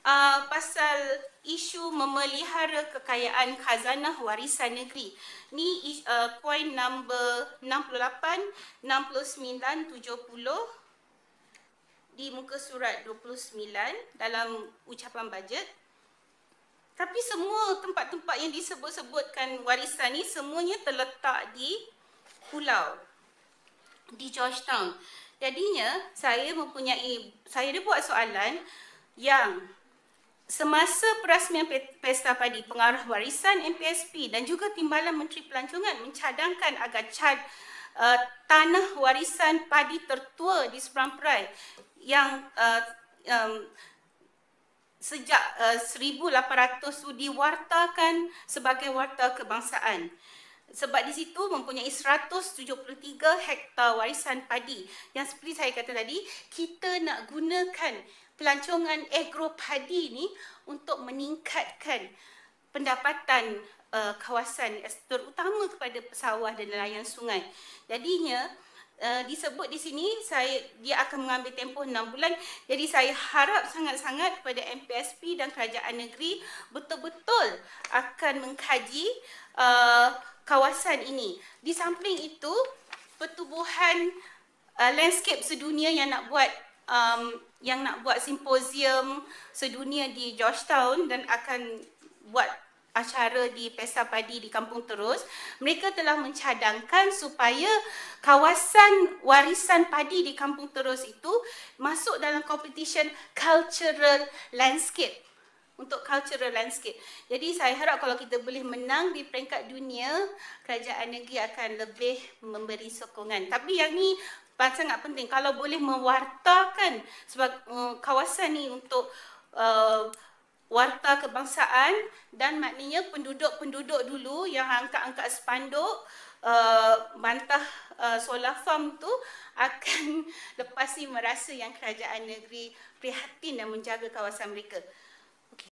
pasal isu memelihara kekayaan khazanah warisan negeri. Ni poin nombor 68, 69, 70 di muka surat 29 dalam ucapan bajet. Tapi semua tempat-tempat yang disebut-sebutkan warisan ni semuanya terletak di pulau, di Georgetown. Jadinya saya ada buat soalan yang semasa perasmian Pesta Padi, Pengarah Warisan MPSP dan juga Timbalan Menteri Pelancongan mencadangkan agar cad tanah warisan padi tertua di Seberang Perai yang sejak 1800 itu diwartakan sebagai warta kebangsaan. Sebab di situ mempunyai 173 hektar warisan padi yang seperti saya kata tadi, kita nak gunakan pelancongan agro padi ni untuk meningkatkan pendapatan kawasan, terutama kepada pesawah dan nelayan sungai. Jadinya disebut di sini dia akan mengambil tempoh 6 bulan. Jadi saya harap sangat-sangat kepada MPSP dan kerajaan negeri betul-betul akan mengkaji kawasan ini. Di samping itu, pertubuhan landscape sedunia yang nak buat simposium sedunia di Georgetown dan akan buat acara di Pesta Padi di Kampung Terus, mereka telah mencadangkan supaya kawasan warisan padi di Kampung Terus itu masuk dalam competition cultural landscape, untuk cultural landscape. Jadi saya harap kalau kita boleh menang di peringkat dunia, kerajaan negeri akan lebih memberi sokongan. Tapi yang ni sangat penting, kalau boleh mewartakan kawasan ni untuk warta kebangsaan, dan maknanya penduduk-penduduk dulu yang angkat-angkat spanduk bantah solar farm tu akan lepas ni merasa yang kerajaan negeri prihatin dan menjaga kawasan mereka.